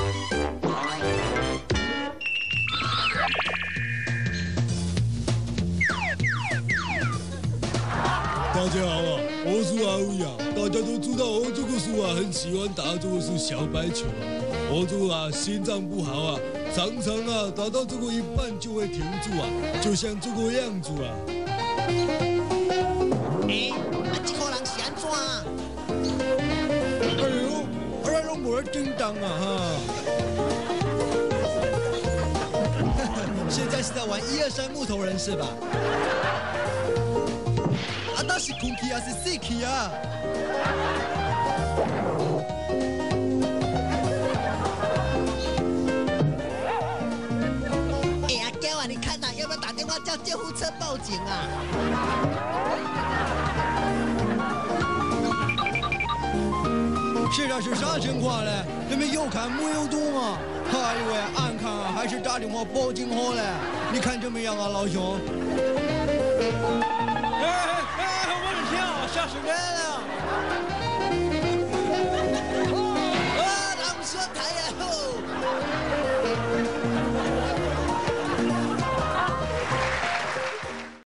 大家好啊，我是阿伟啊。大家都知道我这个树啊，很喜欢打这个是小白球啊。我这个啊心脏不好啊，常常啊打到这个一半就会停住啊，就像这个样子啊。 这个人是安怎啊？ 哎呦，咱拢无人叮当啊哈！ 现在是在玩123木头人是吧？那是空气还是死气啊？ 阿娇啊，你看呐，要不要打电话叫救护车报警啊？ 现在是啥情况嘞？你们有看没有懂啊？哎呦喂，俺看啊，还是打电话报警好嘞。你看怎么样啊，老兄？ 我的天啊，吓死人了！